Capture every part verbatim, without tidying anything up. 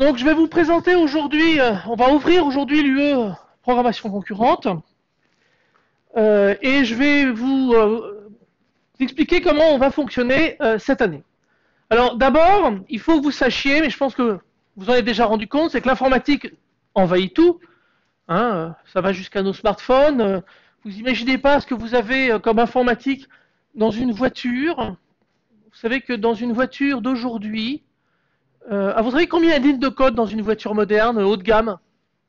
Donc je vais vous présenter aujourd'hui, euh, on va ouvrir aujourd'hui l'U E programmation concurrente euh, et je vais vous euh, expliquer comment on va fonctionner euh, cette année. Alors d'abord, il faut que vous sachiez, mais je pense que vous en avez déjà rendu compte, c'est que l'informatique envahit tout, hein, ça va jusqu'à nos smartphones. Euh, vous imaginez pas ce que vous avez euh, comme informatique dans une voiture. Vous savez que dans une voiture d'aujourd'hui, Euh, à votre avis, combien il y a de lignes de code dans une voiture moderne, haut de gamme?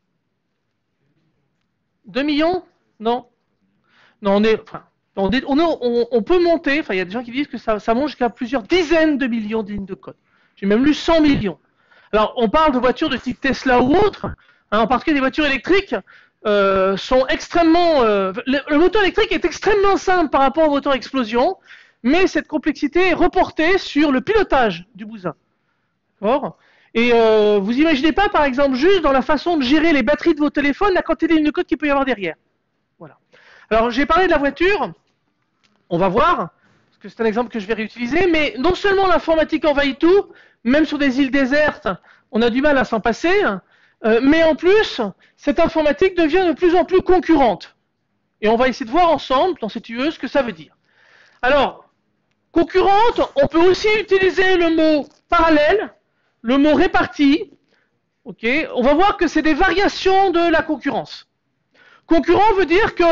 deux millions? Non. Non, on est, enfin, on, est, on, est, on, on peut monter, enfin, il y a des gens qui disent que ça, ça monte jusqu'à plusieurs dizaines de millions de lignes de code. J'ai même lu cent millions. Alors, on parle de voitures de type Tesla ou autre, hein, en particulier des voitures électriques, euh, sont extrêmement... Euh, le, le moteur électrique est extrêmement simple par rapport au moteur explosion, mais cette complexité est reportée sur le pilotage du bousin. D'accord ? Et euh, vous imaginez pas, par exemple, juste dans la façon de gérer les batteries de vos téléphones, la quantité de lignes de code qu'il peut y avoir derrière. Voilà. Alors, j'ai parlé de la voiture. On va voir, parce que c'est un exemple que je vais réutiliser, mais non seulement l'informatique envahit tout, même sur des îles désertes, on a du mal à s'en passer, euh, mais en plus, cette informatique devient de plus en plus concurrente. Et on va essayer de voir ensemble, dans cette U E, ce que ça veut dire. Alors, concurrente, on peut aussi utiliser le mot parallèle, le mot réparti, ok, on va voir que c'est des variations de la concurrence. Concurrent veut dire que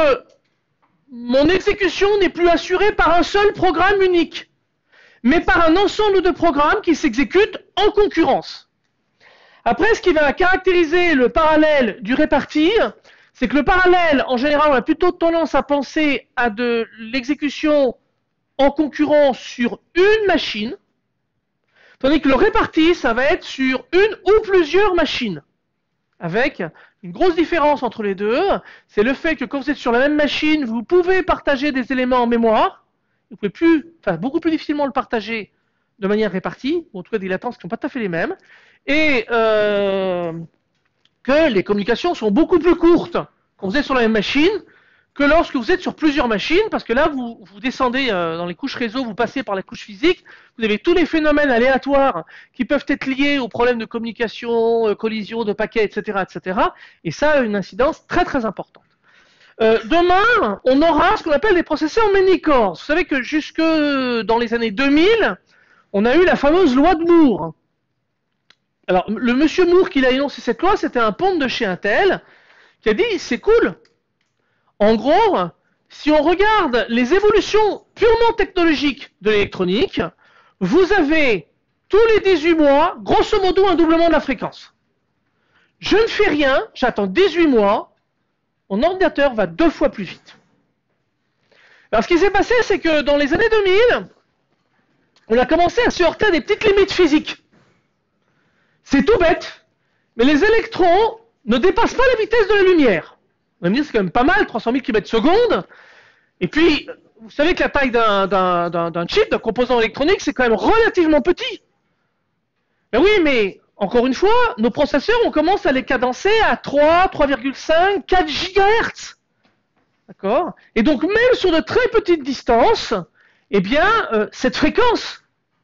mon exécution n'est plus assurée par un seul programme unique, mais par un ensemble de programmes qui s'exécutent en concurrence. Après, ce qui va caractériser le parallèle du réparti, c'est que le parallèle, en général, on a plutôt tendance à penser à de l'exécution en concurrence sur une machine, tandis que le réparti, ça va être sur une ou plusieurs machines. Avec une grosse différence entre les deux, c'est le fait que quand vous êtes sur la même machine, vous pouvez partager des éléments en mémoire. Vous pouvez plus, enfin, beaucoup plus difficilement le partager de manière répartie, ou en tout cas des latences qui ne sont pas tout à fait les mêmes. Et euh, que les communications sont beaucoup plus courtes quand vous êtes sur la même machine que lorsque vous êtes sur plusieurs machines, parce que là, vous, vous descendez euh, dans les couches réseau, vous passez par la couche physique, vous avez tous les phénomènes aléatoires qui peuvent être liés aux problèmes de communication, euh, collision de paquets, et cetera, et cetera. Et ça a une incidence très très importante. Euh, demain, on aura ce qu'on appelle des processeurs many-cores. Vous savez que jusque dans les années deux mille, on a eu la fameuse loi de Moore. Alors, le monsieur Moore qui a énoncé cette loi, c'était un ponte de chez Intel, qui a dit, c'est cool. En gros, si on regarde les évolutions purement technologiques de l'électronique, vous avez tous les dix-huit mois, grosso modo, un doublement de la fréquence. Je ne fais rien, j'attends dix-huit mois, mon ordinateur va deux fois plus vite. Alors ce qui s'est passé, c'est que dans les années deux mille, on a commencé à se heurter à des petites limites physiques. C'est tout bête, mais les électrons ne dépassent pas la vitesse de la lumière. On va me dire c'est quand même pas mal, trois cent mille kilomètres secondes. Et puis, vous savez que la taille d'un chip, d'un composant électronique, c'est quand même relativement petit. Ben oui, mais encore une fois, nos processeurs, on commence à les cadencer à trois, trois virgule cinq, quatre gigahertz. D'accord? Et donc, même sur de très petites distances, eh bien, euh, cette fréquence,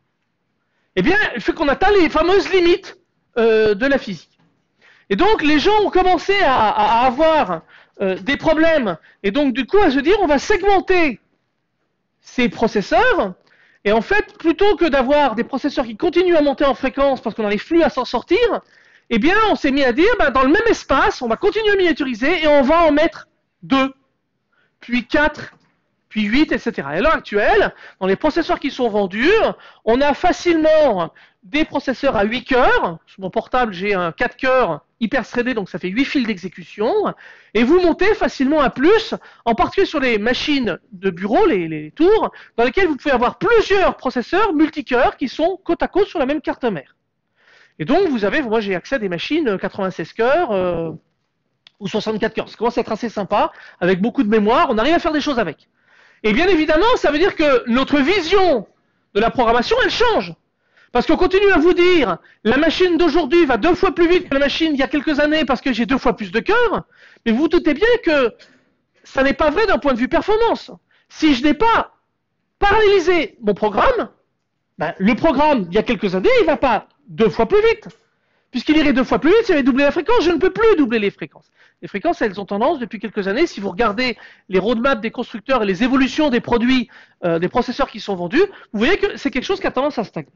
eh bien, elle fait qu'on atteint les fameuses limites euh, de la physique. Et donc, les gens ont commencé à, à avoir euh, des problèmes, et donc, du coup, à se dire, on va segmenter ces processeurs, et en fait, plutôt que d'avoir des processeurs qui continuent à monter en fréquence parce qu'on n'arrive plus à s'en sortir, eh bien, on s'est mis à dire, ben, dans le même espace, on va continuer à miniaturiser, et on va en mettre deux, puis quatre, puis huit, et cetera. Et à l'heure actuelle, dans les processeurs qui sont vendus, on a facilement des processeurs à huit cœurs. Sur mon portable, j'ai un quatre cœurs hyper threadé, donc ça fait huit fils d'exécution. Et vous montez facilement à plus, en particulier sur les machines de bureau, les, les tours, dans lesquelles vous pouvez avoir plusieurs processeurs multicœurs qui sont côte à côte sur la même carte mère. Et donc, vous avez, moi j'ai accès à des machines quatre-vingt-seize cœurs euh, ou soixante-quatre cœurs. Ça commence à être assez sympa, avec beaucoup de mémoire, on arrive à faire des choses avec. Et bien évidemment, ça veut dire que notre vision de la programmation, elle change. Parce qu'on continue à vous dire, la machine d'aujourd'hui va deux fois plus vite que la machine d'il y a quelques années parce que j'ai deux fois plus de cœurs. Mais vous vous doutez bien que ça n'est pas vrai d'un point de vue performance. Si je n'ai pas parallélisé mon programme, ben, le programme d'il y a quelques années, il ne va pas deux fois plus vite. Puisqu'il irait deux fois plus vite, si j'avais doublé la fréquence, je ne peux plus doubler les fréquences. Les fréquences, elles ont tendance, depuis quelques années, si vous regardez les roadmaps des constructeurs et les évolutions des produits, euh, des processeurs qui sont vendus, vous voyez que c'est quelque chose qui a tendance à stagner.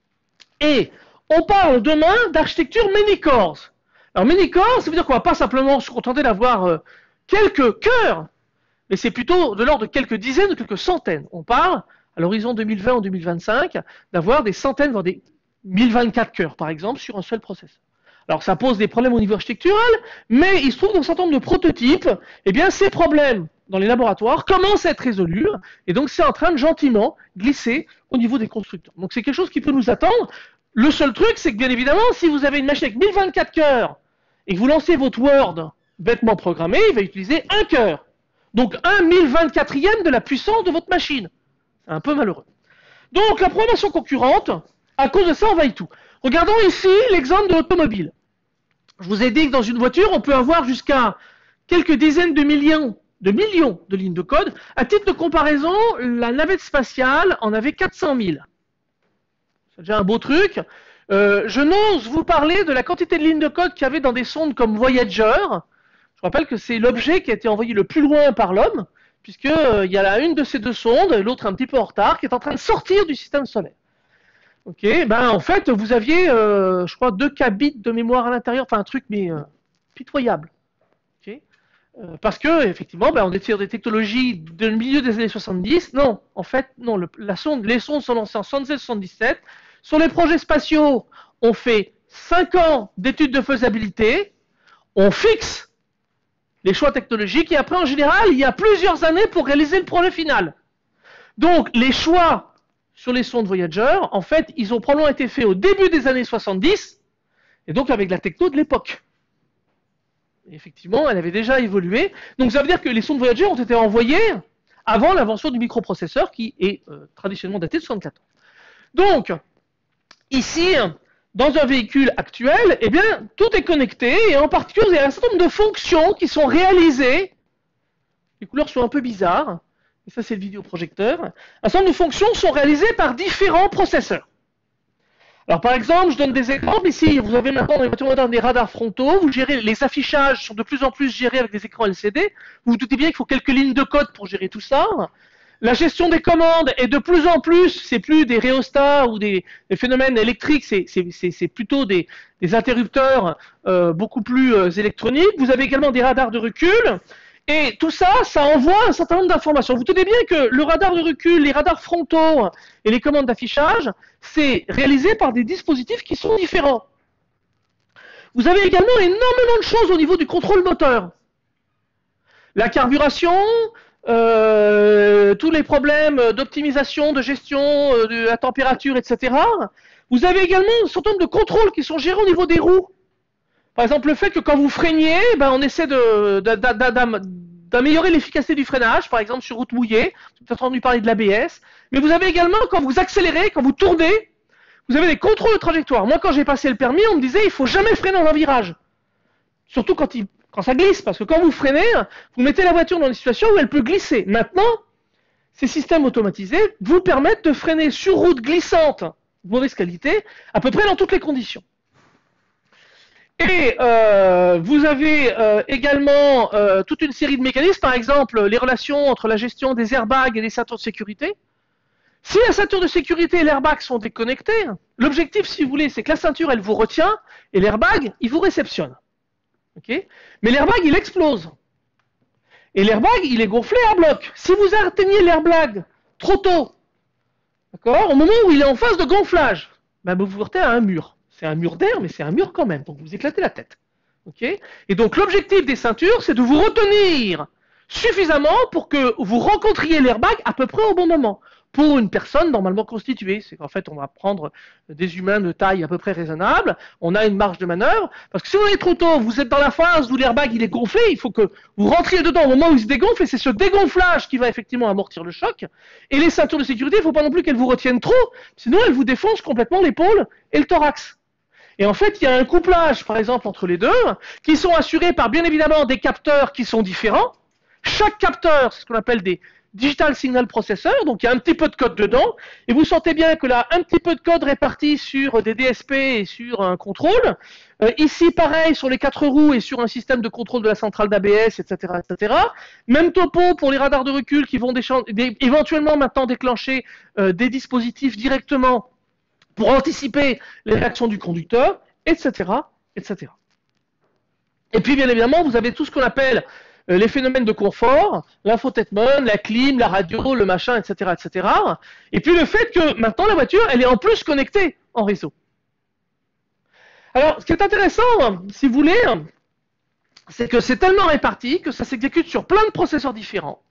Et on parle demain d'architecture many-cores. Alors many-cores, ça veut dire qu'on ne va pas simplement se contenter d'avoir euh, quelques cœurs, mais c'est plutôt de l'ordre de quelques dizaines ou quelques centaines. On parle, à l'horizon deux mille vingt ou deux mille vingt-cinq, d'avoir des centaines, voire des mille vingt-quatre cœurs, par exemple, sur un seul processeur. Alors ça pose des problèmes au niveau architectural, mais il se trouve dans un certain nombre de prototypes, eh bien ces problèmes dans les laboratoires commencent à être résolus, et donc c'est en train de gentiment glisser au niveau des constructeurs. Donc c'est quelque chose qui peut nous attendre. Le seul truc, c'est que bien évidemment, si vous avez une machine avec mille vingt-quatre cœurs, et que vous lancez votre Word bêtement programmé, il va utiliser un cœur. Donc un mille vingt-quatrième de la puissance de votre machine. C'est un peu malheureux. Donc la programmation concurrente, à cause de ça, envahit tout. Regardons ici l'exemple de l'automobile. Je vous ai dit que dans une voiture, on peut avoir jusqu'à quelques dizaines de millions, de millions de lignes de code. À titre de comparaison, la navette spatiale en avait quatre cent mille. C'est déjà un beau truc. Euh, je n'ose vous parler de la quantité de lignes de code qu'il y avait dans des sondes comme Voyager. Je rappelle que c'est l'objet qui a été envoyé le plus loin par l'homme, puisqu'il euh, y a là une de ces deux sondes, l'autre un petit peu en retard, qui est en train de sortir du système solaire. Ok, ben en fait, vous aviez, euh, je crois, deux kbits de mémoire à l'intérieur, enfin un truc, mais euh, pitoyable. Okay, euh, parce que, effectivement, ben, on est sur des technologies du milieu des années soixante-dix. Non, en fait, non, le, la sonde, les sondes sont lancées en soixante-seize soixante-dix-sept. Sur les projets spatiaux, on fait cinq ans d'études de faisabilité, on fixe les choix technologiques, et après, en général, il y a plusieurs années pour réaliser le projet final. Donc, les choix sur les sondes Voyager, en fait, ils ont probablement été faits au début des années soixante-dix, et donc avec la techno de l'époque. Effectivement, elle avait déjà évolué. Donc ça veut dire que les sondes Voyager ont été envoyées avant l'invention du microprocesseur, qui est euh, traditionnellement daté de soixante-quatorze. Donc, ici, dans un véhicule actuel, eh bien, tout est connecté, et en particulier, il y a un certain nombre de fonctions qui sont réalisées. Les couleurs sont un peu bizarres. Et ça, c'est le vidéoprojecteur. Un certain nombre de fonctions sont réalisées par différents processeurs. Alors, par exemple, je donne des exemples. Ici, vous avez maintenant dans les voitures modernes des radars frontaux. Vous gérez, les affichages sont de plus en plus gérés avec des écrans L C D. Vous vous doutez bien qu'il faut quelques lignes de code pour gérer tout ça. La gestion des commandes est de plus en plus, c'est plus des rhéostats ou des, des phénomènes électriques, c'est plutôt des, des interrupteurs euh, beaucoup plus euh, électroniques. Vous avez également des radars de recul. Et tout ça, ça envoie un certain nombre d'informations. Vous tenez bien que le radar de recul, les radars frontaux et les commandes d'affichage, c'est réalisé par des dispositifs qui sont différents. Vous avez également énormément de choses au niveau du contrôle moteur. La carburation, euh, tous les problèmes d'optimisation, de gestion, euh, de la température, et cetera. Vous avez également un certain nombre de contrôles qui sont gérés au niveau des roues. Par exemple, le fait que quand vous freiniez, ben, on essaie d'améliorer l'efficacité du freinage, par exemple sur route mouillée. Vous avez peut-être entendu parler de l'A B S. Mais vous avez également, quand vous accélérez, quand vous tournez, vous avez des contrôles de trajectoire. Moi, quand j'ai passé le permis, on me disait il faut jamais freiner dans un virage. Surtout quand, il, quand ça glisse, parce que quand vous freinez, vous mettez la voiture dans une situation où elle peut glisser. Maintenant, ces systèmes automatisés vous permettent de freiner sur route glissante de mauvaise qualité, à peu près dans toutes les conditions. Et euh, vous avez euh, également euh, toute une série de mécanismes, par exemple les relations entre la gestion des airbags et les ceintures de sécurité. Si la ceinture de sécurité et l'airbag sont déconnectés, l'objectif, si vous voulez, c'est que la ceinture, elle vous retient, et l'airbag, il vous réceptionne. Okay, mais l'airbag, il explose. Et l'airbag, il est gonflé à bloc. Si vous atteignez l'airbag trop tôt, d'accord, au moment où il est en phase de gonflage, ben vous vous heurtez à un mur. C'est un mur d'air, mais c'est un mur quand même, donc vous éclatez la tête. Okay, et donc l'objectif des ceintures, c'est de vous retenir suffisamment pour que vous rencontriez l'airbag à peu près au bon moment. Pour une personne normalement constituée, c'est qu'en fait on va prendre des humains de taille à peu près raisonnable, on a une marge de manœuvre, parce que si vous allez trop tôt, vous êtes dans la phase où l'airbag il est gonflé, il faut que vous rentriez dedans au moment où il se dégonfle, et c'est ce dégonflage qui va effectivement amortir le choc, et les ceintures de sécurité, il ne faut pas non plus qu'elles vous retiennent trop, sinon elles vous défoncent complètement l'épaule et le thorax. Et en fait, il y a un couplage, par exemple, entre les deux, qui sont assurés par bien évidemment des capteurs qui sont différents. Chaque capteur, c'est ce qu'on appelle des Digital Signal Processor, donc il y a un petit peu de code dedans, et vous sentez bien que là, un petit peu de code réparti sur des D S P et sur un contrôle. Euh, ici, pareil, sur les quatre roues et sur un système de contrôle de la centrale d'A B S, et cetera, et cetera. Même topo pour les radars de recul qui vont des, éventuellement maintenant déclencher euh, des dispositifs directement pour anticiper les réactions du conducteur, et cetera, et cetera. Et puis, bien évidemment, vous avez tout ce qu'on appelle euh, les phénomènes de confort, l'infotainment, la clim, la radio, le machin, et cetera, et cetera. Et puis le fait que maintenant la voiture, elle est en plus connectée en réseau. Alors, ce qui est intéressant, si vous voulez, c'est que c'est tellement réparti que ça s'exécute sur plein de processeurs différents.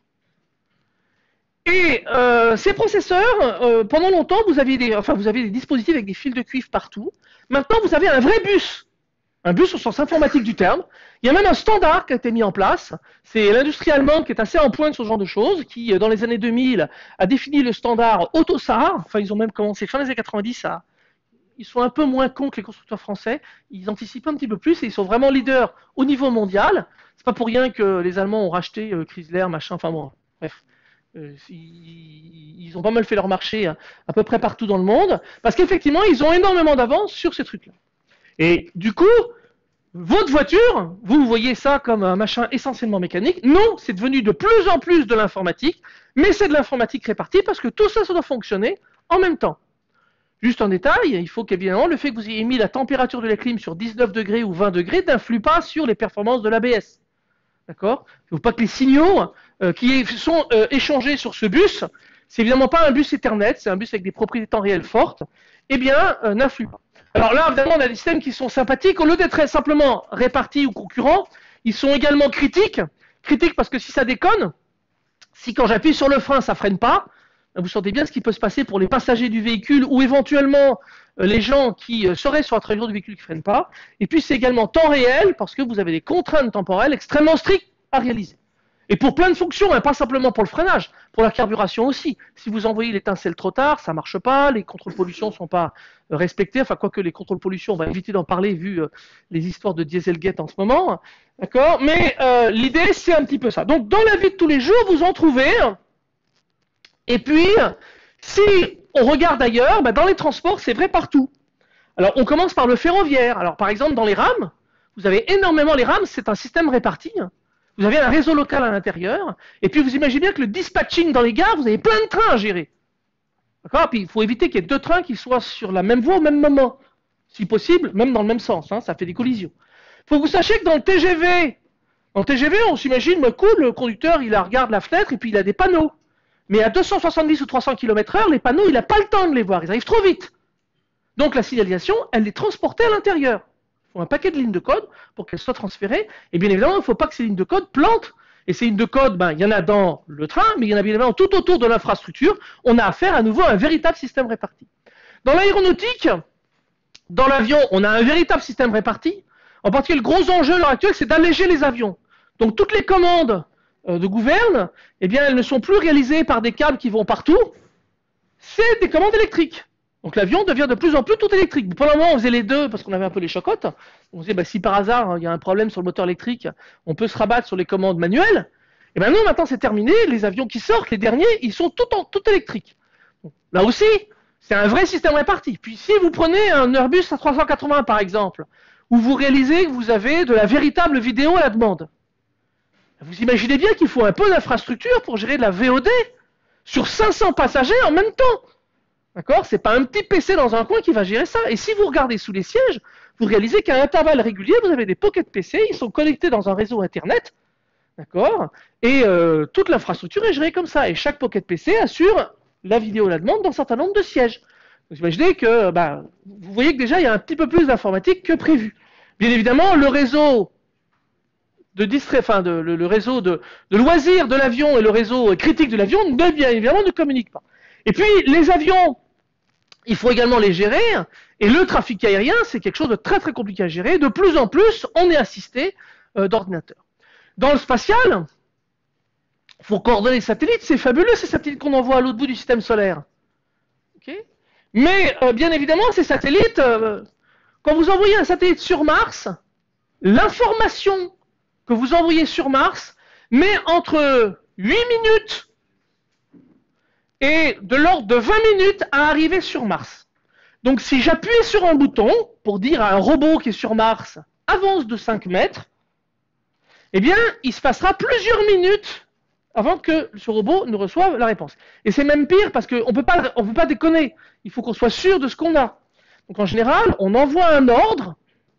Et euh, ces processeurs, euh, pendant longtemps, vous aviez des, enfin, vous aviez des dispositifs avec des fils de cuivre partout. Maintenant, vous avez un vrai bus. Un bus au sens informatique du terme. Il y a même un standard qui a été mis en place. C'est l'industrie allemande qui est assez en pointe sur ce genre de choses, qui, dans les années deux mille, a défini le standard AutoSAR. Enfin, ils ont même commencé fin des années quatre-vingt-dix à... Ils sont un peu moins cons que les constructeurs français. Ils anticipent un petit peu plus et ils sont vraiment leaders au niveau mondial. C'est pas pour rien que les Allemands ont racheté euh, Chrysler, machin, enfin bon, bref. Euh, ils, ils ont pas mal fait leur marché à, à peu près partout dans le monde, parce qu'effectivement, ils ont énormément d'avance sur ces trucs-là. Et du coup, votre voiture, vous voyez ça comme un machin essentiellement mécanique. Non, c'est devenu de plus en plus de l'informatique, mais c'est de l'informatique répartie parce que tout ça, ça doit fonctionner en même temps. Juste en détail, il faut qu'évidemment, le fait que vous ayez mis la température de la clim sur dix-neuf degrés ou vingt degrés n'influe pas sur les performances de l'A B S. D'accord ? Il ne faut pas que les signaux euh, qui sont euh, échangés sur ce bus, c'est évidemment pas un bus Ethernet, c'est un bus avec des propriétés temps réel fortes, eh bien, euh, n'influent pas. Alors là, évidemment, on a des systèmes qui sont sympathiques. Au lieu d'être simplement répartis ou concurrents, ils sont également critiques. Critiques parce que si ça déconne, si quand j'appuie sur le frein, ça freine pas, vous sentez bien ce qui peut se passer pour les passagers du véhicule ou éventuellement euh, les gens qui euh, seraient sur la trajectoire du véhicule qui ne freinent pas. Et puis c'est également temps réel parce que vous avez des contraintes temporelles extrêmement strictes à réaliser. Et pour plein de fonctions, hein, pas simplement pour le freinage, pour la carburation aussi. Si vous envoyez l'étincelle trop tard, ça ne marche pas, les contrôles pollution ne sont pas euh, respectés, enfin quoique les contrôles pollution, on va éviter d'en parler vu euh, les histoires de Dieselgate en ce moment. D'accord ? Mais euh, l'idée, c'est un petit peu ça. Donc dans la vie de tous les jours, vous en trouvez. Et puis, si on regarde ailleurs, bah, dans les transports, c'est vrai partout. Alors on commence par le ferroviaire. Alors par exemple, dans les rames, vous avez énormément les rames, c'est un système réparti. Vous avez un réseau local à l'intérieur, et puis vous imaginez bien que le dispatching dans les gares, vous avez plein de trains à gérer. D'accord ? Puis il faut éviter qu'il y ait deux trains qui soient sur la même voie au même moment. Si possible, même dans le même sens, hein, ça fait des collisions. Il faut que vous sachiez que dans le T G V, dans le T G V, on s'imagine, bah, cool, le conducteur, il regarde la fenêtre, et puis il a des panneaux. Mais à deux cent soixante-dix ou trois cents kilomètres heure, les panneaux, il n'a pas le temps de les voir, ils arrivent trop vite. Donc la signalisation, elle est transportée à l'intérieur. Il faut un paquet de lignes de code pour qu'elles soient transférées. Et bien évidemment, il ne faut pas que ces lignes de code plantent. Et ces lignes de code, ben, il y en a dans le train, mais il y en a bien évidemment tout autour de l'infrastructure. On a affaire à nouveau à un véritable système réparti. Dans l'aéronautique, dans l'avion, on a un véritable système réparti. En particulier, le gros enjeu à l'heure actuelle, c'est d'alléger les avions. Donc toutes les commandes euh, de gouverne, eh bien, elles ne sont plus réalisées par des câbles qui vont partout. C'est des commandes électriques. Donc l'avion devient de plus en plus tout électrique. Pour le moment, on faisait les deux parce qu'on avait un peu les chocottes. On disait, bah, si par hasard, il y a un problème sur le moteur électrique, on peut se rabattre sur les commandes manuelles. Et ben non, maintenant c'est terminé. Les avions qui sortent, les derniers, ils sont tout, en, tout électriques. Donc, là aussi, c'est un vrai système réparti. Puis si vous prenez un Airbus A trois cent quatre-vingts par exemple, où vous réalisez que vous avez de la véritable vidéo à la demande, vous imaginez bien qu'il faut un peu d'infrastructure pour gérer de la V O D sur cinq cents passagers en même temps. D'accord ? C'est pas un petit P C dans un coin qui va gérer ça. Et si vous regardez sous les sièges, vous réalisez qu'à intervalles réguliers, vous avez des pockets P C, ils sont connectés dans un réseau Internet. D'accord ? Et euh, toute l'infrastructure est gérée comme ça. Et chaque pocket P C assure la vidéo à la demande dans un certain nombre de sièges. Vous imaginez que, bah, vous voyez que déjà, il y a un petit peu plus d'informatique que prévu. Bien évidemment, le réseau de distrait, enfin, de, le, le réseau de, de loisirs de l'avion et le réseau critique de l'avion, bien évidemment, ne communiquent pas. Et puis, les avions, il faut également les gérer, et le trafic aérien, c'est quelque chose de très très compliqué à gérer. De plus en plus, on est assisté euh, d'ordinateurs. Dans le spatial, il faut coordonner les satellites, c'est fabuleux ces satellites qu'on envoie à l'autre bout du système solaire. Okay ? Mais, euh, bien évidemment, ces satellites, euh, quand vous envoyez un satellite sur Mars, l'information que vous envoyez sur Mars met entre huit minutes et de l'ordre de vingt minutes à arriver sur Mars. Donc si j'appuie sur un bouton pour dire à un robot qui est sur Mars, avance de cinq mètres, eh bien, il se passera plusieurs minutes avant que ce robot ne reçoive la réponse. Et c'est même pire parce qu'on ne peut pas, on peut pas déconner. Il faut qu'on soit sûr de ce qu'on a. Donc en général, on envoie un ordre,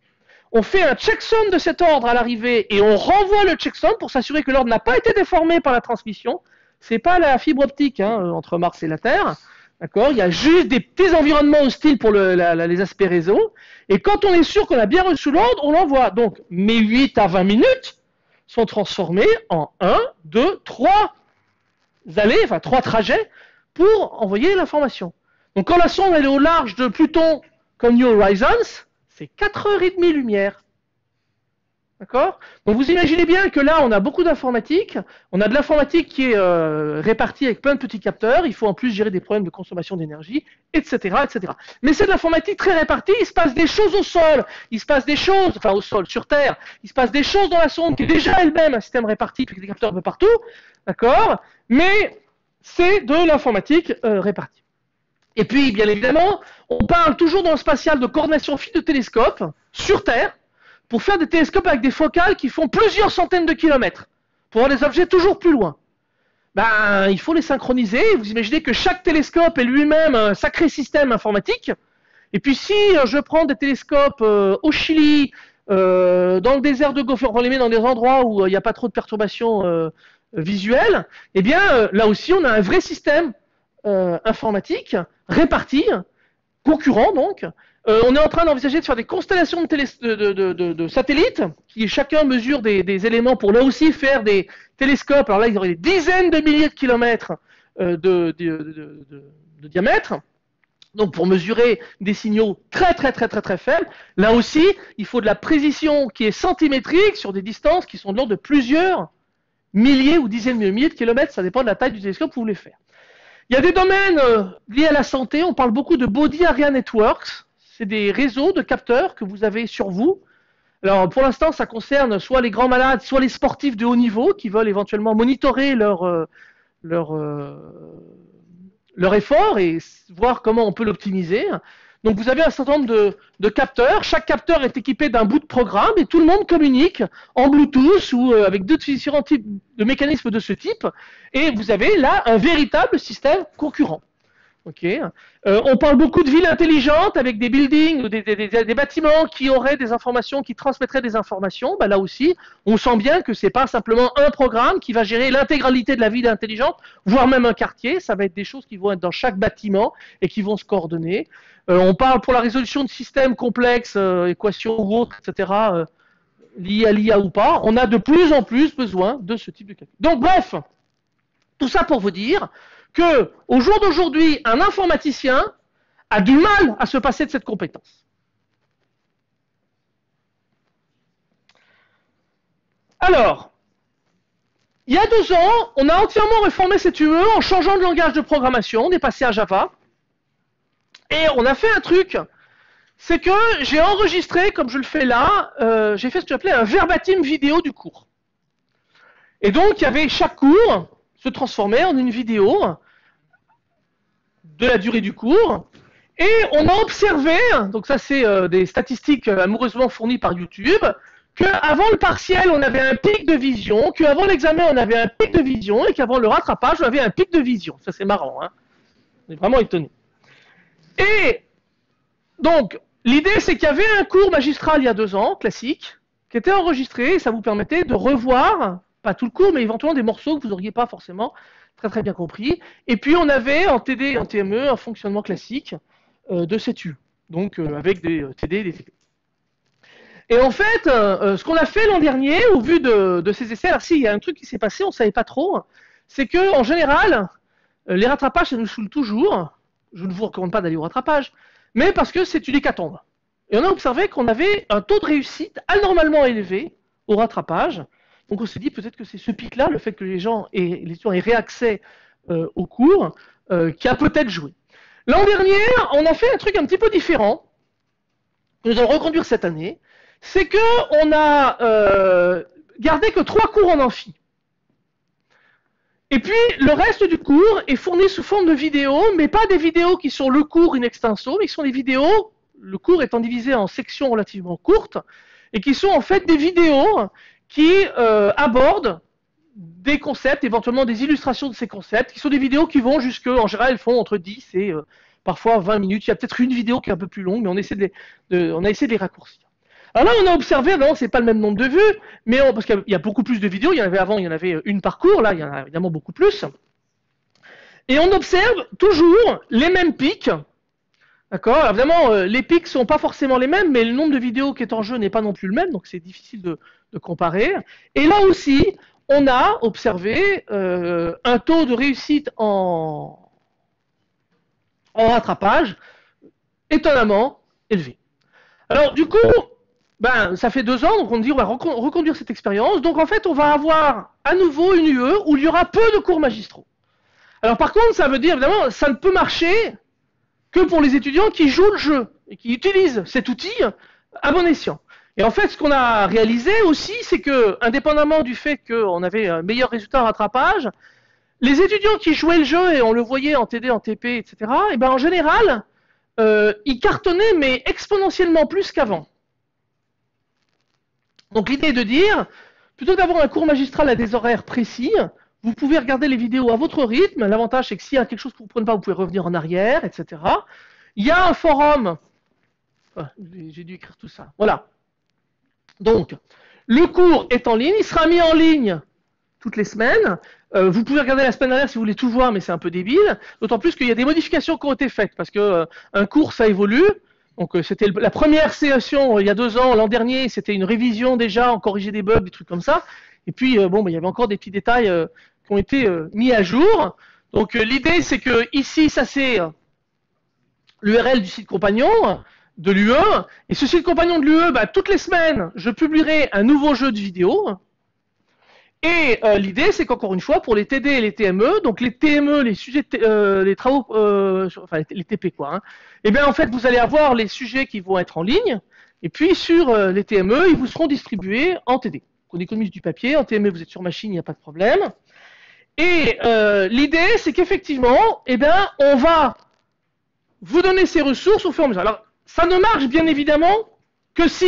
on fait un checksum de cet ordre à l'arrivée et on renvoie le checksum pour s'assurer que l'ordre n'a pas été déformé par la transmission. C'est pas la fibre optique hein, entre Mars et la Terre. D'accord ? Il y a juste des petits environnements hostiles pour le, la, la, les aspects réseau. Et quand on est sûr qu'on a bien reçu l'ordre, on l'envoie. Donc mes huit à vingt minutes sont transformés en un, deux, trois allées, enfin trois trajets pour envoyer l'information. Donc quand la sonde elle est au large de Pluton comme New Horizons, c'est quatre heures trente lumière. D'accord ? Donc vous imaginez bien que là, on a beaucoup d'informatique. On a de l'informatique qui est euh, répartie avec plein de petits capteurs. Il faut en plus gérer des problèmes de consommation d'énergie, et cetera, et cetera. Mais c'est de l'informatique très répartie. Il se passe des choses au sol. Il se passe des choses, enfin au sol, sur Terre. Il se passe des choses dans la sonde qui est déjà elle-même un système réparti, avec des capteurs un peu partout. D'accord ? Mais c'est de l'informatique euh, répartie. Et puis, bien évidemment, on parle toujours dans le spatial de coordination fine de télescopes sur Terre, pour faire des télescopes avec des focales qui font plusieurs centaines de kilomètres, pour voir des objets toujours plus loin. Ben, il faut les synchroniser. Vous imaginez que chaque télescope est lui-même un sacré système informatique. Et puis si je prends des télescopes euh, au Chili, euh, dans le désert de Gobi, on les met dans des endroits où il euh, n'y a pas trop de perturbations euh, visuelles, eh bien euh, là aussi on a un vrai système euh, informatique réparti, concurrent donc. Euh, on est en train d'envisager de faire des constellations de, télé de, de, de, de satellites qui chacun mesure des, des éléments pour là aussi faire des télescopes. Alors là, il y aurait des dizaines de milliers de kilomètres euh, de, de, de, de, de diamètre. Donc pour mesurer des signaux très très très très très faibles. Là aussi, il faut de la précision qui est centimétrique sur des distances qui sont de l'ordre de plusieurs milliers ou dizaines de milliers de kilomètres. Ça dépend de la taille du télescope que vous voulez faire. Il y a des domaines euh, liés à la santé. On parle beaucoup de Body Area Networks. C'est des réseaux de capteurs que vous avez sur vous. Alors pour l'instant, ça concerne soit les grands malades, soit les sportifs de haut niveau qui veulent éventuellement monitorer leur, euh, leur, euh, leur effort et voir comment on peut l'optimiser. Donc vous avez un certain nombre de, de capteurs. Chaque capteur est équipé d'un bout de programme et tout le monde communique en Bluetooth ou euh, avec deux différents types de mécanismes de ce type. Et vous avez là un véritable système concurrent. Okay. Euh, on parle beaucoup de villes intelligentes avec des buildings ou des, des, des, des bâtiments qui auraient des informations, qui transmettraient des informations. Ben là aussi, on sent bien que c'est pas simplement un programme qui va gérer l'intégralité de la ville intelligente, voire même un quartier. Ça va être des choses qui vont être dans chaque bâtiment et qui vont se coordonner. Euh, on parle pour la résolution de systèmes complexes, euh, équations ou autres, et cetera, euh, liés à l'I A ou pas. On a de plus en plus besoin de ce type de calcul. Donc bref, tout ça pour vous dire que, au jour d'aujourd'hui, un informaticien a du mal à se passer de cette compétence. Alors, il y a deux ans, on a entièrement réformé cette U E en changeant de langage de programmation, on est passé à Java, et on a fait un truc, c'est que j'ai enregistré, comme je le fais là, euh, j'ai fait ce que j'appelais un verbatim vidéo du cours. Et donc, il y avait chaque cours se transformait en une vidéo de la durée du cours, et on a observé, donc ça c'est euh, des statistiques euh, amoureusement fournies par YouTube, qu'avant le partiel on avait un pic de vision, qu'avant l'examen on avait un pic de vision, et qu'avant le rattrapage on avait un pic de vision. Ça c'est marrant, hein. On est vraiment étonné. Et donc, l'idée c'est qu'il y avait un cours magistral il y a deux ans, classique, qui était enregistré, et ça vous permettait de revoir, pas tout le cours, mais éventuellement des morceaux que vous n'auriez pas forcément très très bien compris. Et puis on avait en T D et en T M E un fonctionnement classique euh, de cette U, donc euh, avec des T D et des T P. Et en fait, euh, ce qu'on a fait l'an dernier, au vu de, de ces essais, alors si, il y a un truc qui s'est passé, on ne savait pas trop, c'est que en général, les rattrapages, ça nous saoule toujours. Je ne vous recommande pas d'aller au rattrapage, mais parce que c'est une hécatombe. Et on a observé qu'on avait un taux de réussite anormalement élevé au rattrapage. Donc on s'est dit peut-être que c'est ce pic-là, le fait que les gens aient, les étudiants aient réaccès euh, au cours, euh, qui a peut-être joué. L'an dernier, on a fait un truc un petit peu différent, que nous allons reconduire cette année, c'est qu'on a euh, gardé que trois cours en amphi. Et puis, le reste du cours est fourni sous forme de vidéos, mais pas des vidéos qui sont le cours in extenso, mais qui sont des vidéos, le cours étant divisé en sections relativement courtes, et qui sont en fait des vidéos qui euh, abordent des concepts, éventuellement des illustrations de ces concepts, qui sont des vidéos qui vont jusque, en général, elles font entre dix et euh, parfois vingt minutes. Il y a peut-être une vidéo qui est un peu plus longue, mais on, essaie de les, de, on a essayé de les raccourcir. Alors là, on a observé, non, c'est pas le même nombre de vues, mais on, parce qu'il y a beaucoup plus de vidéos, il y en avait avant, il y en avait une par cours, là, il y en a évidemment beaucoup plus. Et on observe toujours les mêmes pics, d'accord. Évidemment, euh, les pics sont pas forcément les mêmes, mais le nombre de vidéos qui est en jeu n'est pas non plus le même, donc c'est difficile de, de comparer. Et là aussi, on a observé euh, un taux de réussite en, en rattrapage étonnamment élevé. Alors du coup, ben, ça fait deux ans, donc on dit on va reconduire cette expérience. Donc en fait, on va avoir à nouveau une U E où il y aura peu de cours magistraux. Alors par contre, ça veut dire évidemment, ça ne peut marcher que pour les étudiants qui jouent le jeu et qui utilisent cet outil à bon escient. Et en fait, ce qu'on a réalisé aussi, c'est que, indépendamment du fait qu'on avait un meilleur résultat en rattrapage, les étudiants qui jouaient le jeu, et on le voyait en T D, en T P, et cetera, et ben en général, euh, ils cartonnaient, mais exponentiellement plus qu'avant. Donc l'idée est de dire, plutôt que d'avoir un cours magistral à des horaires précis, vous pouvez regarder les vidéos à votre rythme. L'avantage, c'est que s'il y a quelque chose que vous ne prenez pas, vous pouvez revenir en arrière, et cetera. Il y a un forum. Oh, j'ai dû écrire tout ça. Voilà. Donc, le cours est en ligne. Il sera mis en ligne toutes les semaines. Euh, vous pouvez regarder la semaine dernière si vous voulez tout voir, mais c'est un peu débile. D'autant plus qu'il y a des modifications qui ont été faites, parce que euh, un cours, ça évolue. Donc euh, c'était la première session euh, il y a deux ans, l'an dernier, c'était une révision déjà, on corrigeait des bugs, des trucs comme ça. Et puis euh, bon, bah, il y avait encore des petits détails euh, qui ont été euh, mis à jour. Donc euh, l'idée c'est que ici, ça c'est euh, l'U R L du site compagnon de l'U E. Et ce site compagnon de l'U E, bah, toutes les semaines, je publierai un nouveau jeu de vidéo. Et euh, l'idée, c'est qu'encore une fois, pour les T D et les T M E, donc les T M E, les sujets, euh, les travaux, euh, enfin les T P quoi, hein, et bien en fait, vous allez avoir les sujets qui vont être en ligne, et puis sur euh, les T M E, ils vous seront distribués en T D. On économise du papier, en T M E, vous êtes sur machine, il n'y a pas de problème. Et euh, l'idée, c'est qu'effectivement, eh bien, on va vous donner ces ressources au fur et à mesure. Alors, ça ne marche bien évidemment que si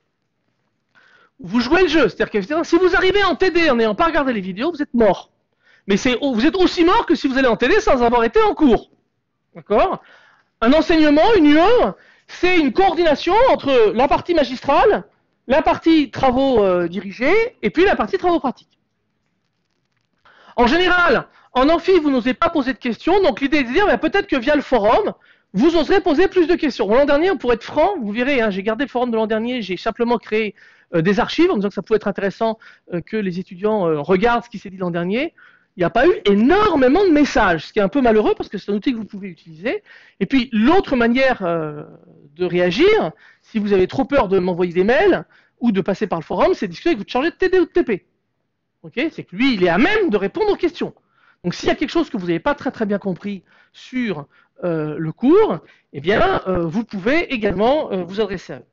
vous jouez le jeu. C'est-à-dire que si vous arrivez en T D en n'ayant pas regardé les vidéos, vous êtes mort. Mais vous êtes aussi mort que si vous allez en T D sans avoir été en cours. D'accord? Un enseignement, une U E, c'est une coordination entre la partie magistrale, la partie travaux euh, dirigés, et puis la partie travaux pratiques. En général, en amphi, vous n'osez pas poser de questions, donc l'idée est de dire, bah, peut-être que via le forum, vous oserez poser plus de questions. L'an dernier, pour être franc, vous verrez, hein, j'ai gardé le forum de l'an dernier, j'ai simplement créé euh, des archives en disant que ça pouvait être intéressant euh, que les étudiants euh, regardent ce qui s'est dit l'an dernier. Il n'y a pas eu énormément de messages, ce qui est un peu malheureux parce que c'est un outil que vous pouvez utiliser. Et puis, l'autre manière euh, de réagir, si vous avez trop peur de m'envoyer des mails ou de passer par le forum, c'est de discuter avec votre chargé de T D ou de T P. Okay, c'est que lui, il est à même de répondre aux questions. Donc, s'il y a quelque chose que vous n'avez pas très très bien compris sur euh, le cours, eh bien, euh, vous pouvez également euh, vous adresser à eux.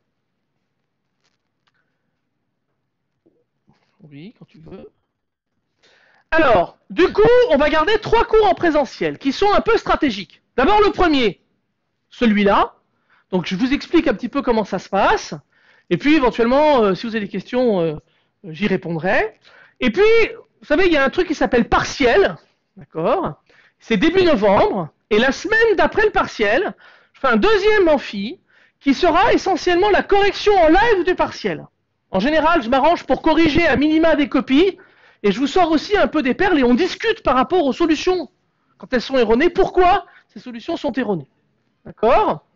Oui, quand tu veux. Alors, du coup, on va garder trois cours en présentiel qui sont un peu stratégiques. D'abord, le premier, celui-là. Donc, je vous explique un petit peu comment ça se passe. Et puis, éventuellement, euh, si vous avez des questions, euh, j'y répondrai. Et puis, vous savez, il y a un truc qui s'appelle partiel. D'accord? C'est début novembre. Et la semaine d'après le partiel, je fais un deuxième amphi qui sera essentiellement la correction en live du partiel. En général, je m'arrange pour corriger à minima des copies. Et je vous sors aussi un peu des perles et on discute par rapport aux solutions. Quand elles sont erronées, pourquoi ces solutions sont erronées. D'accord?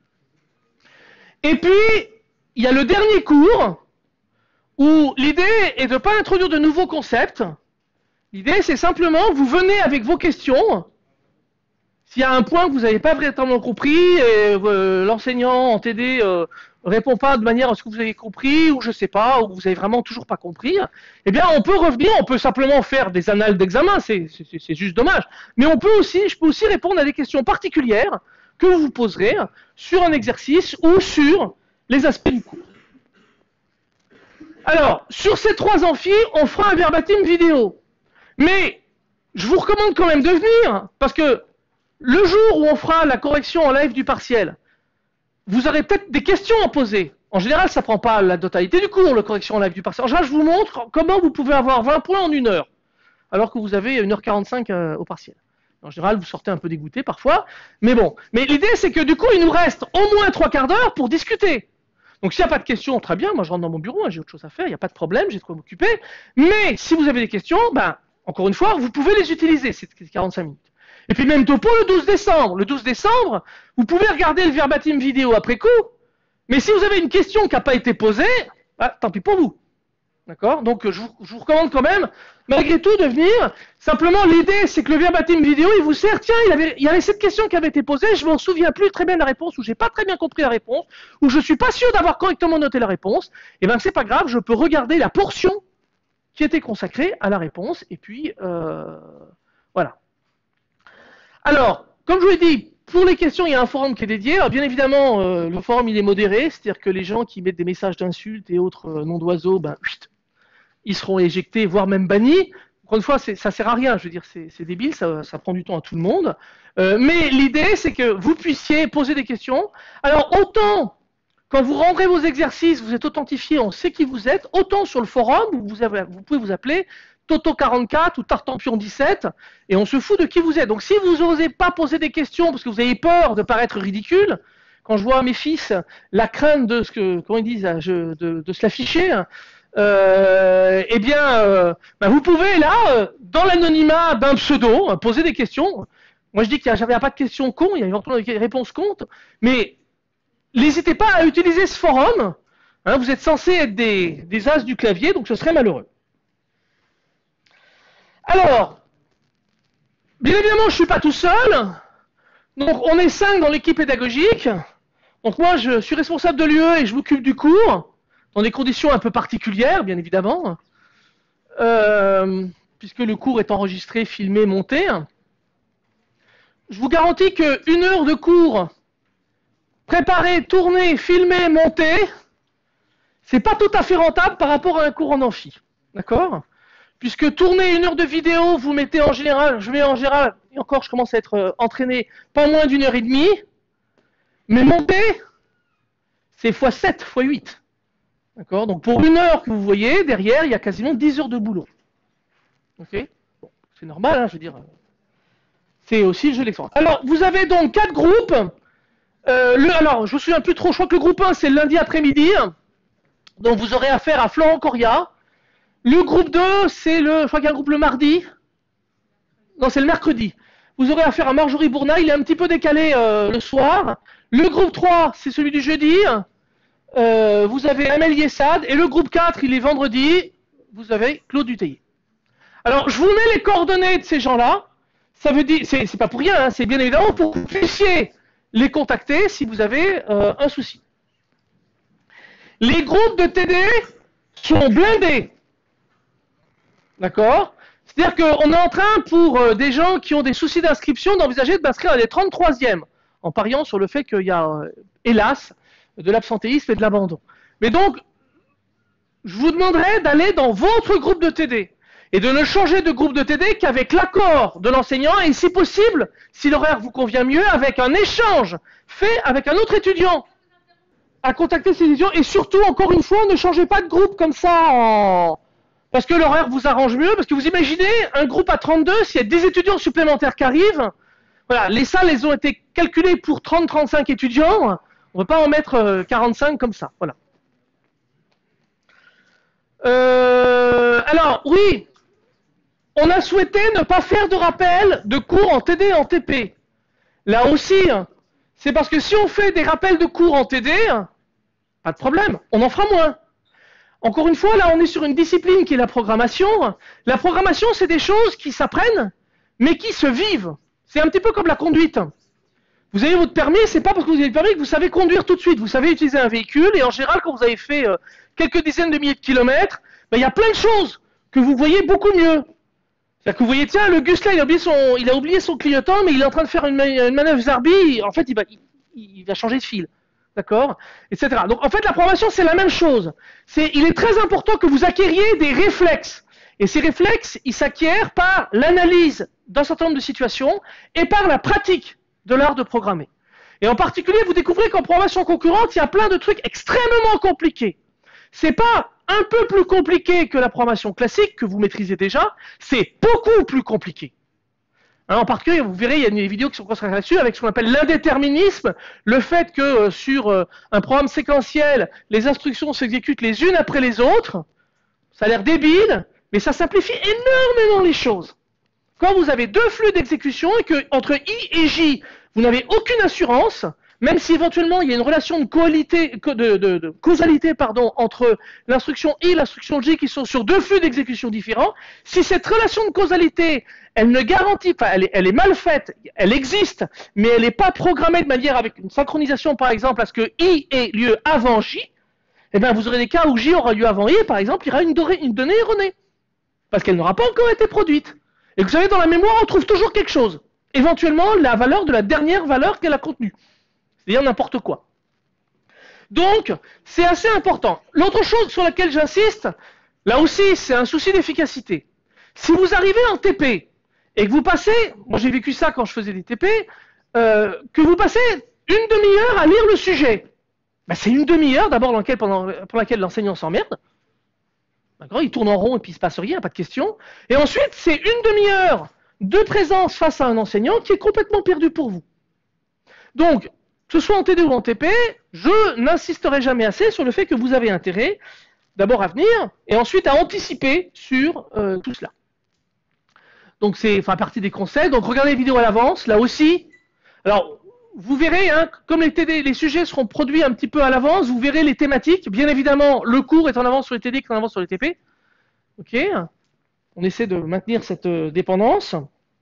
Et puis, il y a le dernier cours où l'idée est de ne pas introduire de nouveaux concepts. L'idée, c'est simplement, vous venez avec vos questions. S'il y a un point que vous n'avez pas véritablement compris, et euh, l'enseignant en T D euh, répond pas de manière à ce que vous avez compris, ou je sais pas, ou vous avez vraiment toujours pas compris, eh bien on peut revenir, on peut simplement faire des annales d'examen, c'est juste dommage. Mais on peut aussi, je peux aussi répondre à des questions particulières que vous vous poserez sur un exercice ou sur les aspects du cours. Alors, sur ces trois amphis, on fera un verbatim vidéo. Mais je vous recommande quand même de venir, parce que le jour où on fera la correction en live du partiel, vous aurez peut-être des questions à poser. En général, ça ne prend pas la totalité du cours, la correction en live du partiel. En général, je vous montre comment vous pouvez avoir vingt points en une heure, alors que vous avez une heure quarante-cinq euh, au partiel. En général, vous sortez un peu dégoûté parfois, mais bon. Mais l'idée, c'est que du coup, il nous reste au moins trois quarts d'heure pour discuter. Donc, s'il n'y a pas de questions, très bien, moi je rentre dans mon bureau, hein, j'ai autre chose à faire, il n'y a pas de problème, j'ai de quoi m'occuper. Mais si vous avez des questions, ben, encore une fois, vous pouvez les utiliser, ces quarante-cinq minutes. Et puis même topo le douze décembre. Le douze décembre, vous pouvez regarder le verbatim vidéo après coup, mais si vous avez une question qui n'a pas été posée, bah, tant pis pour vous. D'accord? Donc je vous, je vous recommande quand même, malgré tout, de venir. Simplement, l'idée, c'est que le verbatim vidéo, il vous sert, tiens, il, avait, il y avait cette question qui avait été posée, je ne me souviens plus très bien de la réponse, ou j'ai pas très bien compris la réponse, ou je suis pas sûr d'avoir correctement noté la réponse, et bien c'est pas grave, je peux regarder la portion qui était consacrée à la réponse, et puis, euh, voilà. Alors, comme je vous l'ai dit, pour les questions, il y a un forum qui est dédié. Alors, bien évidemment, euh, le forum, il est modéré, c'est-à-dire que les gens qui mettent des messages d'insultes et autres euh, noms d'oiseaux, ben, chut, ils seront éjectés, voire même bannis. Encore une fois, ça sert à rien, je veux dire, c'est débile, ça, ça prend du temps à tout le monde. Euh, mais l'idée, c'est que vous puissiez poser des questions. Alors, autant, quand vous rendrez vos exercices, vous êtes authentifié, on sait qui vous êtes, autant sur le forum, vous, avez, vous pouvez vous appeler Toto quarante-quatre ou Tartampion dix-sept, et on se fout de qui vous êtes. Donc si vous n'osez pas poser des questions parce que vous avez peur de paraître ridicule, quand je vois à mes fils la crainte de ce que, comment ils disent, de, de, de se l'afficher, euh, eh bien, euh, bah vous pouvez là, dans l'anonymat d'un pseudo, poser des questions. Moi je dis qu'il n'y a, a pas de questions cons, il y a éventuellement des réponses contes, mais n'hésitez pas à utiliser ce forum. Hein, vous êtes censés être des, des as du clavier, donc ce serait malheureux. Alors, bien évidemment, je ne suis pas tout seul. Donc, on est cinq dans l'équipe pédagogique. Donc, moi, je suis responsable de l'U E et je m'occupe du cours, dans des conditions un peu particulières, bien évidemment, euh, puisque le cours est enregistré, filmé, monté. Je vous garantis qu'une heure de cours préparé, tourné, filmé, monté, c'est pas tout à fait rentable par rapport à un cours en amphi. D'accord ? Puisque tourner une heure de vidéo, vous mettez en général, je mets en général, et encore je commence à être euh, entraîné, pas moins d'une heure et demie, mais monter, c'est fois sept, fois huit. D'accord? Donc pour une heure que vous voyez, derrière, il y a quasiment dix heures de boulot. Ok? Bon, c'est normal, hein, je veux dire. C'est aussi le jeu d'expérience. Alors, vous avez donc quatre groupes. Euh, le, alors, je me souviens plus trop, je crois que le groupe un, c'est le lundi après-midi. Donc vous aurez affaire à Florent Coria. Le groupe deux, c'est le, je crois qu'il y a un groupe le mardi. Non, c'est le mercredi. Vous aurez affaire à Marjorie Bourna, il est un petit peu décalé euh, le soir. Le groupe trois, c'est celui du jeudi. Euh, vous avez Amel Yessad. Et le groupe quatre, il est vendredi. Vous avez Claude Dutheillet. Alors, je vous mets les coordonnées de ces gens-là. Ça veut dire, c'est pas pour rien, hein, c'est bien évidemment pour que vous puissiez les contacter si vous avez euh, un souci. Les groupes de T D sont blindés. D'accord? C'est-à-dire qu'on est en train, pour euh, des gens qui ont des soucis d'inscription, d'envisager de m'inscrire à des trente-troisièmes, en pariant sur le fait qu'il y a, euh, hélas, de l'absentéisme et de l'abandon. Mais donc, je vous demanderai d'aller dans votre groupe de T D, et de ne changer de groupe de T D qu'avec l'accord de l'enseignant, et si possible, si l'horaire vous convient mieux, avec un échange fait avec un autre étudiant, à contacter ces étudiants, et surtout, encore une fois, ne changez pas de groupe comme ça en... Parce que l'horaire vous arrange mieux, parce que vous imaginez un groupe à trente-deux, s'il y a dix étudiants supplémentaires qui arrivent, voilà, les salles, elles ont été calculées pour trente à trente-cinq étudiants, on ne peut pas en mettre quarante-cinq comme ça, voilà. Euh, alors, oui, on a souhaité ne pas faire de rappel de cours en T D et en T P. Là aussi, c'est parce que si on fait des rappels de cours en T D, pas de problème, on en fera moins. Encore une fois, là, on est sur une discipline qui est la programmation. La programmation, c'est des choses qui s'apprennent, mais qui se vivent. C'est un petit peu comme la conduite. Vous avez votre permis, c'est pas parce que vous avez le permis que vous savez conduire tout de suite. Vous savez utiliser un véhicule, et en général, quand vous avez fait euh, quelques dizaines de milliers de kilomètres, ben, il y a plein de choses que vous voyez beaucoup mieux. C'est-à-dire que vous voyez, tiens, le Gus là, il a oublié son, il a oublié son clignotant, mais il est en train de faire une, une manœuvre Zarbi, en fait, il va, il, il va changer de fil. D'accord, et cetera. Donc en fait la programmation c'est la même chose. C'est, il est très important que vous acquériez des réflexes. Et ces réflexes, ils s'acquièrent par l'analyse d'un certain nombre de situations et par la pratique de l'art de programmer. Et en particulier, vous découvrez qu'en programmation concurrente, il y a plein de trucs extrêmement compliqués. C'est pas un peu plus compliqué que la programmation classique, que vous maîtrisez déjà, c'est beaucoup plus compliqué. Hein, en particulier, vous verrez, il y a des vidéos qui sont consacrées là-dessus, avec ce qu'on appelle l'indéterminisme, le fait que euh, sur euh, un programme séquentiel, les instructions s'exécutent les unes après les autres. Ça a l'air débile, mais ça simplifie énormément les choses. Quand vous avez deux flux d'exécution et que entre I et J, vous n'avez aucune assurance, même si éventuellement il y a une relation de, coalité, de, de, de causalité pardon, entre l'instruction I et l'instruction J qui sont sur deux flux d'exécution différents, si cette relation de causalité, elle ne garantit pas, elle est, elle est mal faite, elle existe, mais elle n'est pas programmée de manière avec une synchronisation par exemple à ce que I ait lieu avant J, eh bien vous aurez des cas où J aura lieu avant I et par exemple il y aura une, dorée, une donnée erronée, parce qu'elle n'aura pas encore été produite. Et vous savez, dans la mémoire, on trouve toujours quelque chose. Éventuellement, la valeur de la dernière valeur qu'elle a contenue. C'est-à-dire n'importe quoi. Donc, c'est assez important. L'autre chose sur laquelle j'insiste, là aussi, c'est un souci d'efficacité. Si vous arrivez en T P, et que vous passez, moi j'ai vécu ça quand je faisais des T P, euh, que vous passez une demi-heure à lire le sujet, ben c'est une demi-heure d'abord pour laquelle l'enseignant s'emmerde. Il tourne en rond et puis il ne se passe rien, pas de question. Et ensuite, c'est une demi-heure de présence face à un enseignant qui est complètement perdu pour vous. Donc, que ce soit en T D ou en T P, je n'insisterai jamais assez sur le fait que vous avez intérêt, d'abord à venir, et ensuite à anticiper sur euh, tout cela. Donc, c'est enfin, partie des conseils. Donc, regardez les vidéos à l'avance, là aussi. Alors, vous verrez, hein, comme les, T D, les sujets seront produits un petit peu à l'avance, vous verrez les thématiques. Bien évidemment, le cours est en avance sur les T D, est en avance sur les T P. Ok. On essaie de maintenir cette euh, dépendance.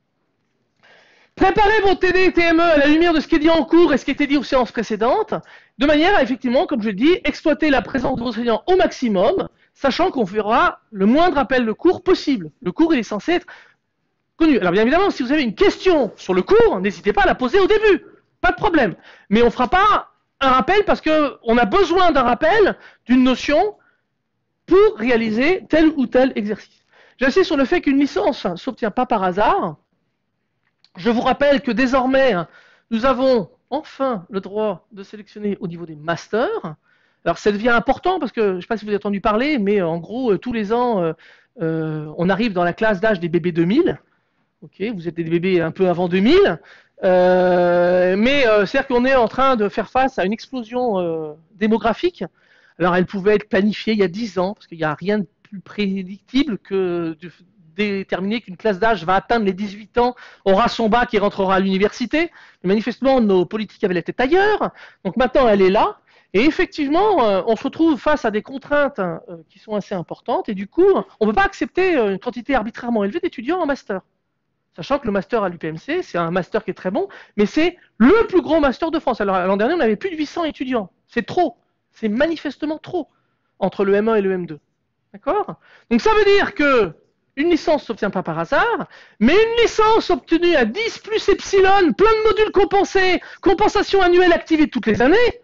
Préparez vos T D et T M E à la lumière de ce qui est dit en cours et ce qui était dit aux séances précédentes, de manière à, effectivement, comme je l'ai dit, exploiter la présence de vos enseignants au maximum, sachant qu'on fera le moindre appel de cours possible. Le cours, il est censé être connu. Alors, bien évidemment, si vous avez une question sur le cours, n'hésitez pas à la poser au début. Pas de problème. Mais on ne fera pas un rappel parce qu'on a besoin d'un rappel d'une notion pour réaliser tel ou tel exercice. J'insiste sur le fait qu'une licence ne s'obtient pas par hasard. Je vous rappelle que désormais, nous avons enfin le droit de sélectionner au niveau des masters. Alors ça devient important parce que, je ne sais pas si vous avez entendu parler, mais en gros, tous les ans, euh, euh, on arrive dans la classe d'âge des bébés deux mille. Ok, vous êtes des bébés un peu avant deux mille. Euh, mais euh, c'est-à-dire qu'on est en train de faire face à une explosion euh, démographique. Alors elle pouvait être planifiée il y a dix ans, parce qu'il n'y a rien de plus prédictible que de déterminer qu'une classe d'âge va atteindre les dix-huit ans, aura son bac et rentrera à l'université. Mais manifestement, nos politiques avaient la tête ailleurs. Donc maintenant, elle est là. Et effectivement, euh, on se retrouve face à des contraintes euh, qui sont assez importantes. Et du coup, on ne peut pas accepter une quantité arbitrairement élevée d'étudiants en master. Sachant que le master à l'U P M C, c'est un master qui est très bon, mais c'est le plus gros master de France. Alors l'an dernier, on avait plus de huit cents étudiants. C'est trop. C'est manifestement trop entre le M un et le M deux. D'accord? Donc ça veut dire que une licence ne s'obtient pas par hasard, mais une licence obtenue à dix plus epsilon, plein de modules compensés, compensation annuelle activée toutes les années,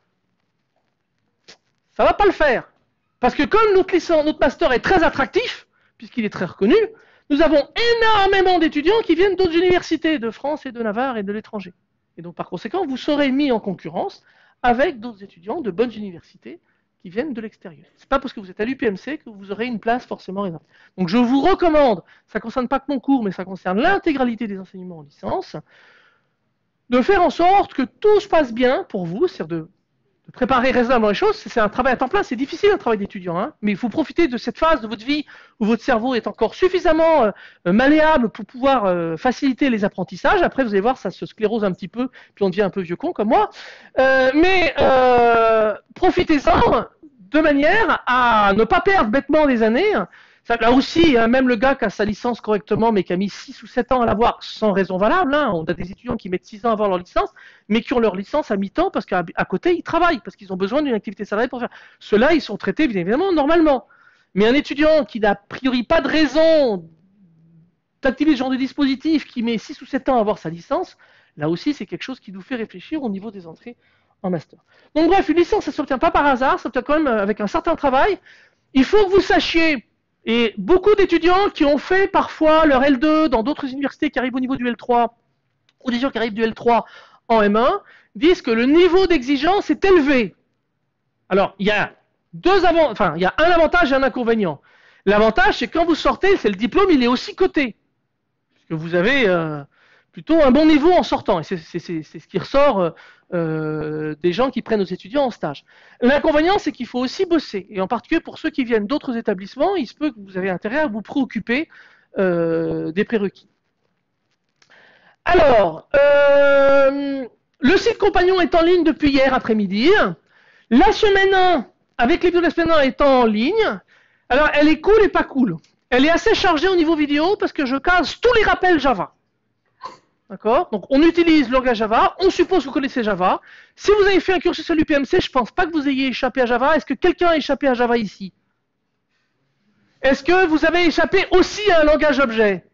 ça ne va pas le faire. Parce que comme notre, licence, notre master est très attractif, puisqu'il est très reconnu, nous avons énormément d'étudiants qui viennent d'autres universités, de France et de Navarre et de l'étranger. Et donc par conséquent, vous serez mis en concurrence avec d'autres étudiants de bonnes universités qui viennent de l'extérieur. Ce n'est pas parce que vous êtes à l'U P M C que vous aurez une place forcément réservée. Donc je vous recommande, ça ne concerne pas que mon cours, mais ça concerne l'intégralité des enseignements en licence, de faire en sorte que tout se passe bien pour vous, c'est-à-dire de, de préparer raisonnablement les choses. C'est un travail à temps plein, c'est difficile un travail d'étudiant, hein, mais il faut profiter de cette phase de votre vie où votre cerveau est encore suffisamment euh, malléable pour pouvoir euh, faciliter les apprentissages. Après, vous allez voir, ça se sclérose un petit peu, puis on devient un peu vieux con comme moi. Euh, mais euh, profitez-en de manière à ne pas perdre bêtement des années. Ça, là aussi, hein, même le gars qui a sa licence correctement, mais qui a mis six ou sept ans à l'avoir sans raison valable, hein, on a des étudiants qui mettent six ans à avoir leur licence, mais qui ont leur licence à mi-temps parce qu'à à côté, ils travaillent, parce qu'ils ont besoin d'une activité salariée pour faire. Ceux-là, ils sont traités, bien évidemment, normalement. Mais un étudiant qui n'a a priori pas de raison d'activer ce genre de dispositif, qui met six ou sept ans à avoir sa licence, là aussi, c'est quelque chose qui nous fait réfléchir au niveau des entrées en master. Donc bref, une licence, ça ne s'obtient pas par hasard, ça s'obtient quand même avec un certain travail. Il faut que vous sachiez Et beaucoup d'étudiants qui ont fait parfois leur L deux dans d'autres universités qui arrivent au niveau du L trois, ou des gens qui arrivent du L trois en M un, disent que le niveau d'exigence est élevé. Alors, il y a deux avant... enfin, il y a un avantage et un inconvénient. L'avantage, c'est que quand vous sortez, c'est le diplôme, il est aussi coté. Parce que vous avez euh, plutôt un bon niveau en sortant. Et c'est ce qui ressort euh, des gens qui prennent nos étudiants en stage. L'inconvénient, c'est qu'il faut aussi bosser. Et en particulier pour ceux qui viennent d'autres établissements, il se peut que vous avez intérêt à vous préoccuper euh, des prérequis. Alors, euh, le site compagnon est en ligne depuis hier après-midi. La semaine un, avec les vidéos de la semaine un étant en ligne, alors elle est cool et pas cool. Elle est assez chargée au niveau vidéo parce que je case tous les rappels Java. D'accord? Donc on utilise le langage Java, on suppose que vous connaissez Java. Si vous avez fait un cursus à l'U P M C, je ne pense pas que vous ayez échappé à Java. Est-ce que quelqu'un a échappé à Java ici? Est-ce que vous avez échappé aussi à un langage objet?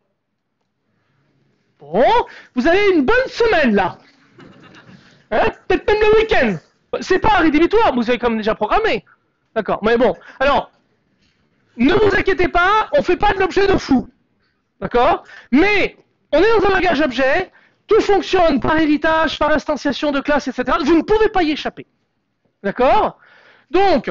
Bon, vous avez une bonne semaine là. Hein? Peut-être même le week-end. C'est pas rédhibitoire, vous avez quand même déjà programmé. D'accord, mais bon. Alors, ne vous inquiétez pas, on ne fait pas de l'objet de fou. D'accord? Mais, on est dans un langage objet, tout fonctionne par héritage, par instantiation de classe, et cetera. Vous ne pouvez pas y échapper. D'accord? Donc,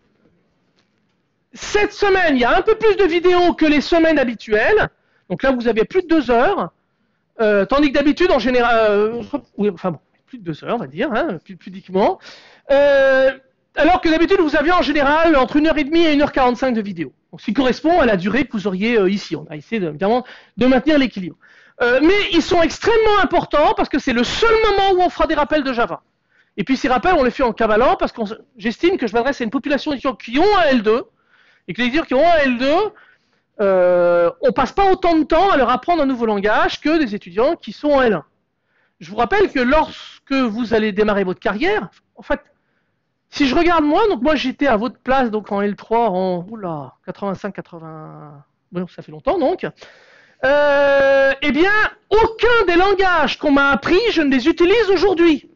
cette semaine, il y a un peu plus de vidéos que les semaines habituelles. Donc là, vous avez plus de deux heures. Euh, tandis que d'habitude, en général... Euh, oui, enfin bon, plus de deux heures, on va dire, hein, plus pudiquement. Euh, alors que d'habitude, vous aviez en général entre une heure trente et une heure quarante-cinq de vidéo. Donc, ce qui correspond à la durée que vous auriez euh, ici. On a essayé de, évidemment de maintenir l'équilibre. Euh, mais ils sont extrêmement importants parce que c'est le seul moment où on fera des rappels de Java. Et puis ces rappels, on les fait en cavalant parce que j'estime que je m'adresse à une population d'étudiants qui ont un L deux et que les étudiants qui ont un L deux, euh, on passe pas autant de temps à leur apprendre un nouveau langage que des étudiants qui sont en L un. Je vous rappelle que lorsque vous allez démarrer votre carrière, en fait, si je regarde moi, donc moi j'étais à votre place donc en L trois en oula, quatre-vingt-cinq quatre-vingts, bon, ça fait longtemps donc. Euh, eh bien, aucun des langages qu'on m'a appris, je ne les utilise aujourd'hui.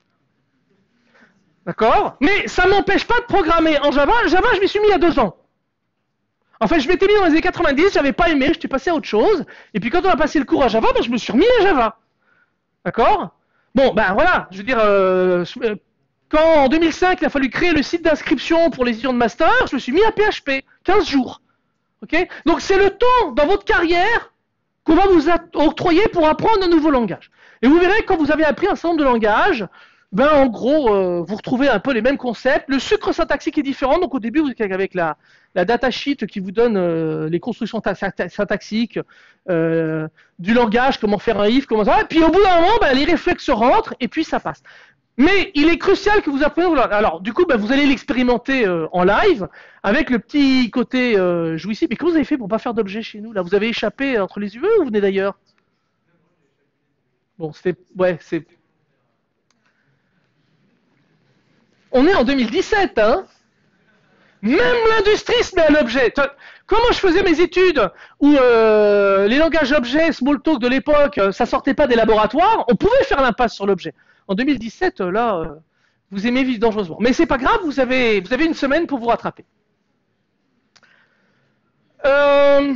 D'accord? Mais ça ne m'empêche pas de programmer en Java. Java, je m'y suis mis il y a deux ans. En fait, je m'étais mis dans les années quatre-vingt-dix, j'avais pas aimé, j'étais passé à autre chose. Et puis quand on a passé le cours à Java, ben, je me suis remis à Java. D'accord? Bon, ben voilà, je veux dire, euh, quand en deux mille cinq, il a fallu créer le site d'inscription pour les étudiants de master, je me suis mis à P H P, quinze jours. Ok? Donc c'est le temps dans votre carrière qu'on va vous octroyer pour apprendre un nouveau langage. Et vous verrez, quand vous avez appris un certain nombre de langages, ben en gros, euh, vous retrouvez un peu les mêmes concepts. Le sucre syntaxique est différent, donc au début, vous êtes avec la, la datasheet qui vous donne euh, les constructions syntaxiques, euh, du langage, comment faire un if, comment ça, et puis au bout d'un moment, ben, les réflexes rentrent, et puis ça passe. Mais il est crucial que vous appreniez. Alors, du coup, ben, vous allez l'expérimenter euh, en live, avec le petit côté euh, jouissif. Mais comment vous avez fait pour ne pas faire d'objet chez nous là? Vous avez échappé entre les U E ou vous venez d'ailleurs? Bon, c'était... Ouais, c'est... On est en deux mille dix-sept, hein? Même l'industrie se met à l'objet. Comment je faisais mes études où euh, les langages objets, Smalltalk de l'époque, ça sortait pas des laboratoires, on pouvait faire l'impasse sur l'objet. En deux mille dix-sept, là, euh, vous aimez vivre dangereusement. Mais c'est pas grave, vous avez, vous avez une semaine pour vous rattraper. Euh...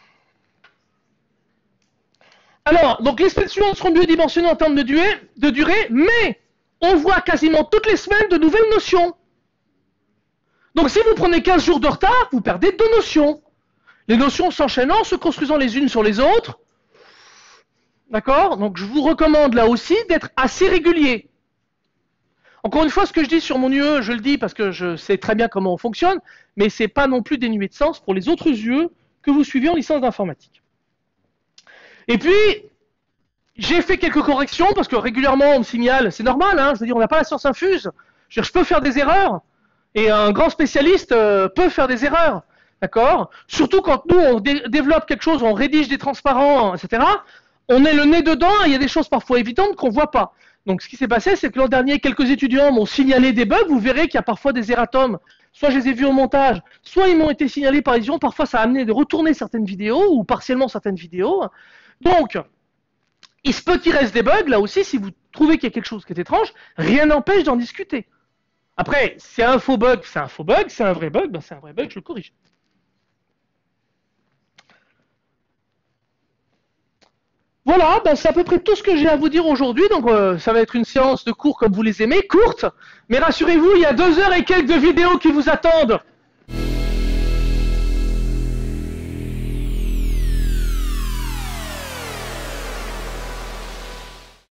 Alors, donc les semaines suivantes seront mieux dimensionnées en termes de durée, de durée, mais on voit quasiment toutes les semaines de nouvelles notions. Donc si vous prenez quinze jours de retard, vous perdez deux notions. Les notions s'enchaînant, se construisant les unes sur les autres. D'accord? Donc je vous recommande là aussi d'être assez régulier. Encore une fois, ce que je dis sur mon U E, je le dis parce que je sais très bien comment on fonctionne, mais ce n'est pas non plus dénué de sens pour les autres U E que vous suivez en licence d'informatique. Et puis, j'ai fait quelques corrections parce que régulièrement on me signale, c'est normal, hein, je veux dire, on n'a pas la science infuse. Je, veux dire, je peux faire des erreurs. Et un grand spécialiste euh, peut faire des erreurs, d'accord? Surtout quand nous, on dé développe quelque chose, on rédige des transparents, et cetera. On est le nez dedans, et il y a des choses parfois évidentes qu'on ne voit pas. Donc ce qui s'est passé, c'est que l'an dernier, quelques étudiants m'ont signalé des bugs. Vous verrez qu'il y a parfois des erratums. Soit je les ai vus au montage, soit ils m'ont été signalés par les étudiants. Parfois, ça a amené de retourner certaines vidéos, ou partiellement certaines vidéos. Donc, il se peut qu'il reste des bugs, là aussi, si vous trouvez qu'il y a quelque chose qui est étrange, rien n'empêche d'en discuter. Après, c'est un faux bug, c'est un faux bug, c'est un vrai bug, ben c'est un vrai bug, je le corrige. Voilà, bah, c'est à peu près tout ce que j'ai à vous dire aujourd'hui. Donc, euh, ça va être une séance de cours comme vous les aimez, courte. Mais rassurez-vous, il y a deux heures et quelques de vidéos qui vous attendent.